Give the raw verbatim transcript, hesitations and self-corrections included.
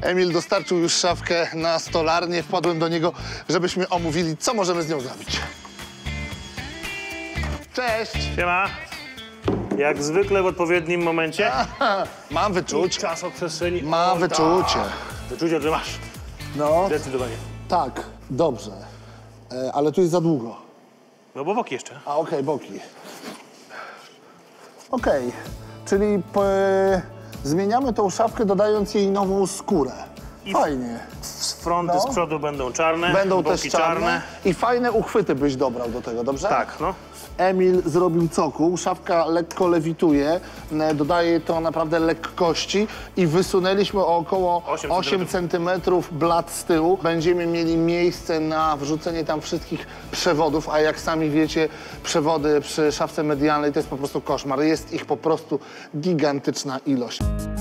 Emil dostarczył już szafkę na stolarnię. Wpadłem do niego, żebyśmy omówili, co możemy z nią zrobić. Cześć! Siema. Jak zwykle w odpowiednim momencie. Aha, mam wyczucie. Czas od przestrzeni. Mam O, wyczucie. tak. Wyczucie, że masz. No, Zdecydowanie. tak, dobrze. E, ale tu jest za długo. No bo boki jeszcze. A, okej, okay, boki. Okej, okay. Czyli p- zmieniamy tą szafkę, dodając jej nową skórę. I Fajnie. Z fronty, No. z przodu będą czarne. Będą boki też czarne. czarne. I fajne uchwyty byś dobrał do tego, dobrze? Tak, no. Emil zrobił cokół, szafka lekko lewituje, e, dodaje to naprawdę lekkości i wysunęliśmy o około osiem centymetrów blat z tyłu. Będziemy mieli miejsce na wrzucenie tam wszystkich przewodów, a jak sami wiecie, przewody przy szafce medialnej to jest po prostu koszmar. Jest ich po prostu gigantyczna ilość.